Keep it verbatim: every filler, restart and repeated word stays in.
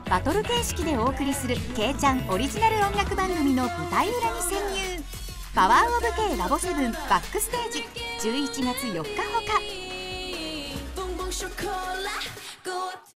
バトル形式でお送りする K ちゃんオリジナル音楽番組の舞台裏に潜入。パワーオブ K ラボセブンバックステージじゅういちがつよっかほか。